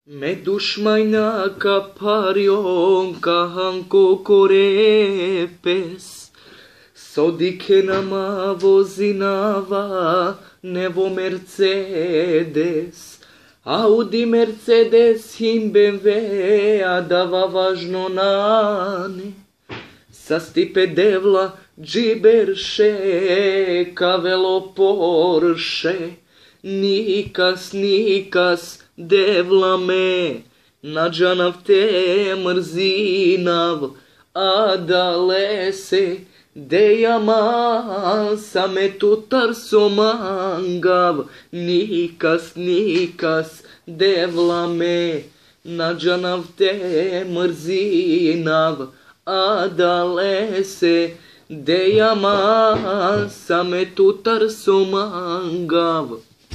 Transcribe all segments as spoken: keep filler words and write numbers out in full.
Me dușmaina ca parion ca hanko korepes Sodike nama vozinava nevo Mercedes Audi, Mercedes im B M W a dava važno nane Sa stipe devla džiberše kavelo Porsche Nikas, nikas, devla me, nađanav te mrzinav, a dale se, dejama same tutar somangav, nikas, nikas, devla me, nađanav te mrzinav, a dale se, dejama same tutar somangav.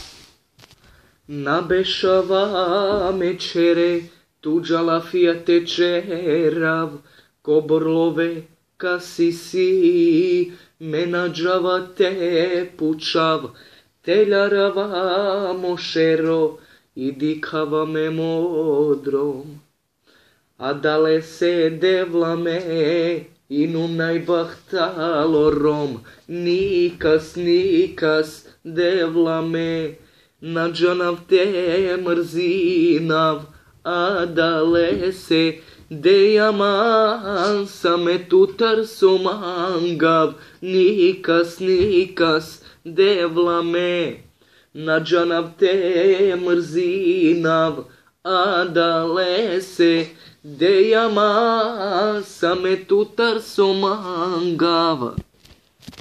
Nabešava me čere, tuđa lafija teče rav, koborlove kasisi, menadžava te pučav, teljarava mošero i dikava me modrom. A dale se devla me, inu najbahtalo rom, nikas, nikas, devla me, nađanav te mrzinav, a dale se, dejama same tutar somangav, nikas, nikas, devla me, nađanav te mrzinav, a dale se, dejama same tutar somangav.